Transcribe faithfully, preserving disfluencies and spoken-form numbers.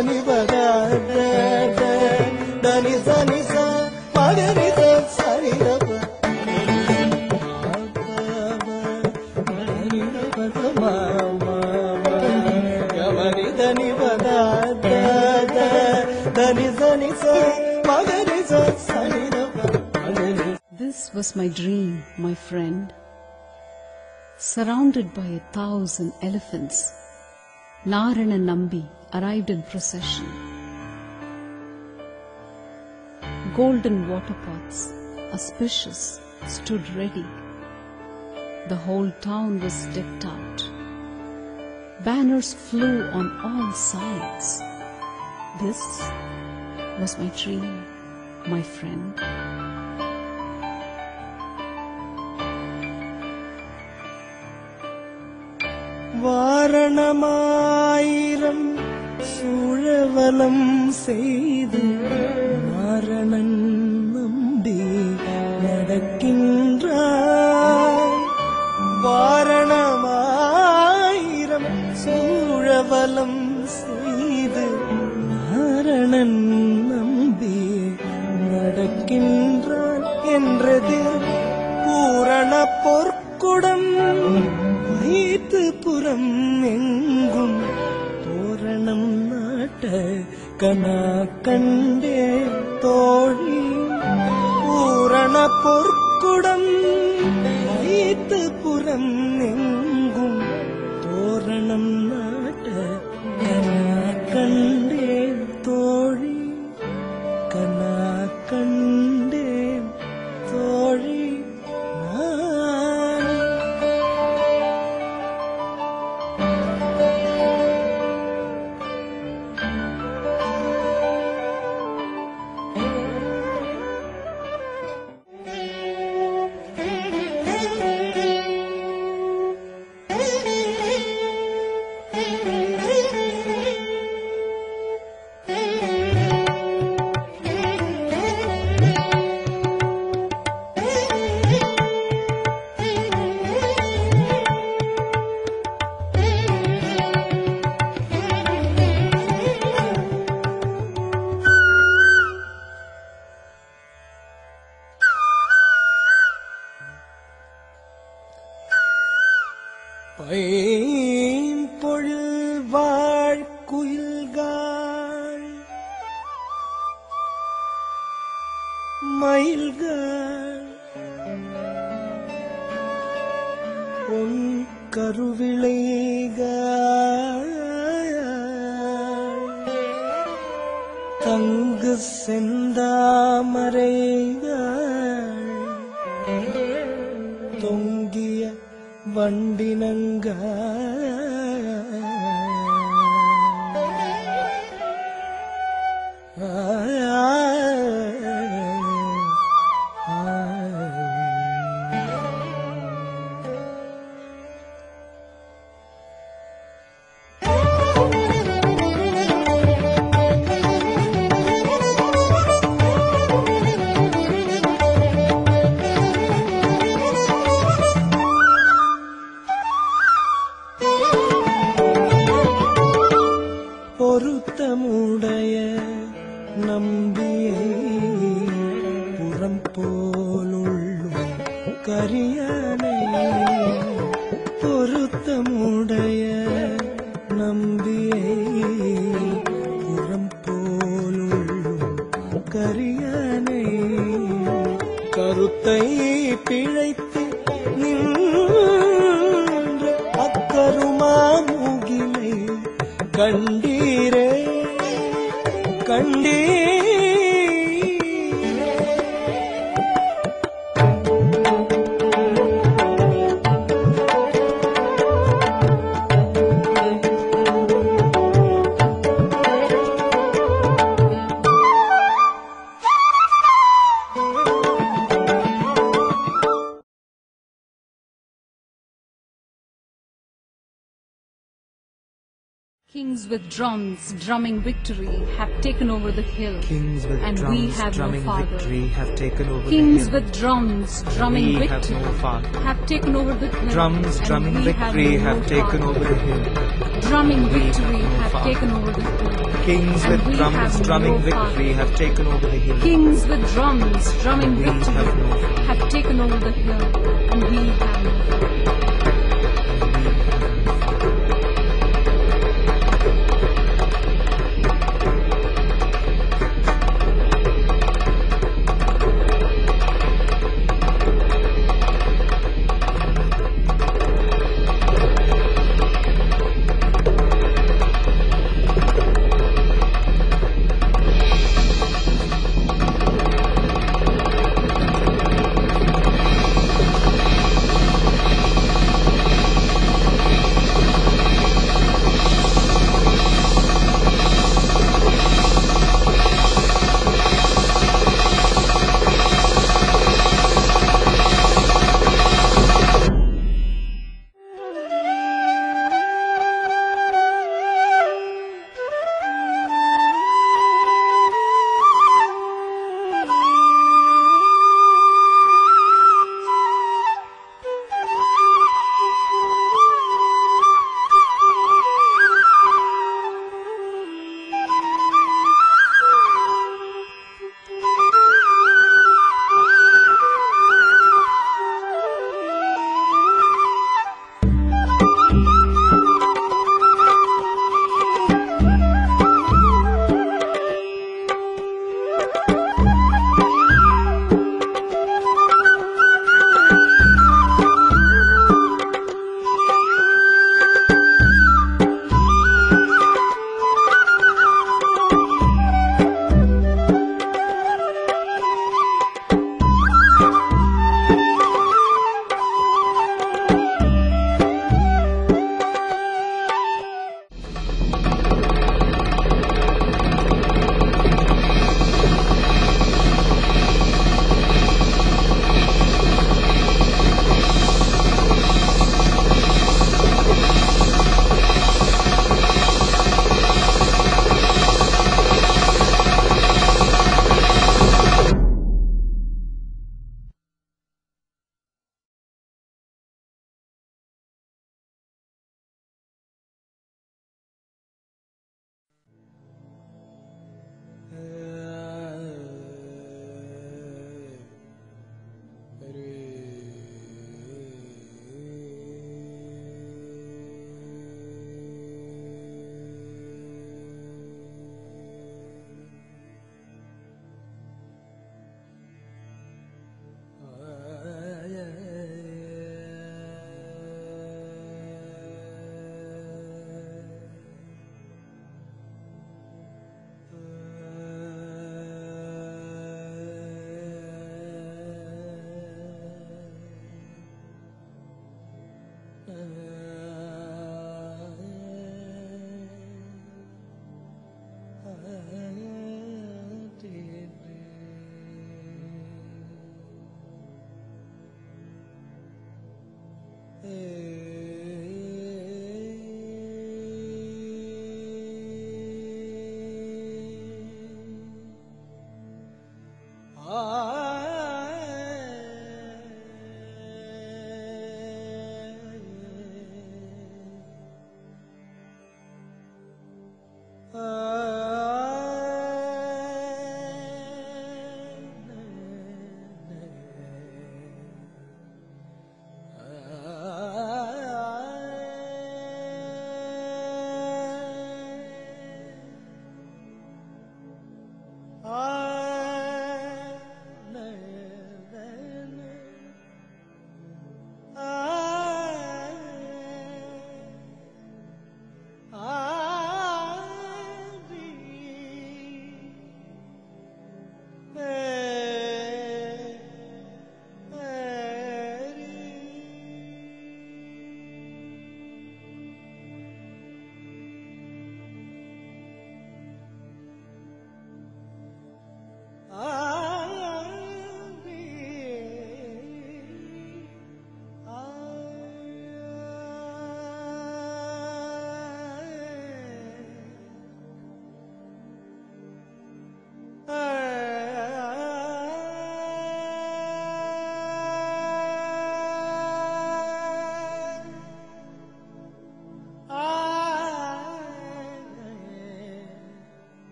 దని పద దని సని స మగరి సరి రప గమరి దని పద దని సని స మగరి సరి రప. This was my dream, my friend. Surrounded by a thousand elephants, Narana Nambi arrived in procession. Golden water pots, auspicious, stood ready. The whole town was decked out. Banners flew on all sides. This was my dream, my friend. Vaaranam Aayiram சூழவலம் செய்து நாரணன் நம்பி நடக்கின்றான். வாரணமாயிரம் சூழவலம் செய்து நாரணன் நம்பி நடக்கின்றான் என்றது பூரண பொற்குடம் வைத்து புறம் எங்கும் தோரணம் நாட்ட கனா கண்டே தோழி. பூரண பொற்குடம் வைத்து புறம் எங்கும் தோரணம் நாட்ட கனா கண்டே தோழி கனா கண்டே தோழி. பைம்பொழில் வாழ்குயில்காள் மயில்காள் பொன் கருவிளைகாள் தங்கு செந்தாமரைகாள் தொங்கிய வண்டினங்க பொருத்தமுடைய நம்பியை புறம் போலுள்ளும் கரியானை. பொருத்தமுடைய நம்பியை புறம் போலுள்ளும் கரியானை. கருத்தை பிழைத்து நின்ற அக்கருமா முகிலை கண்டீரே கண்டீர். Kings with drums drumming victory have taken over the hill, Kings with and we drums have drumming no father. victory have taken over Kings the hill. with drums drumming We have victory no father. have taken over the hill, Drums and drumming we victory have, have no taken father. over the hill. Drumming We victory have no have father. taken over the hill. Kings And with we drums have drumming no victory father. have taken over the hill. Kings with drums drumming We victory have no father. have taken over the hill, and we have no father. Uh...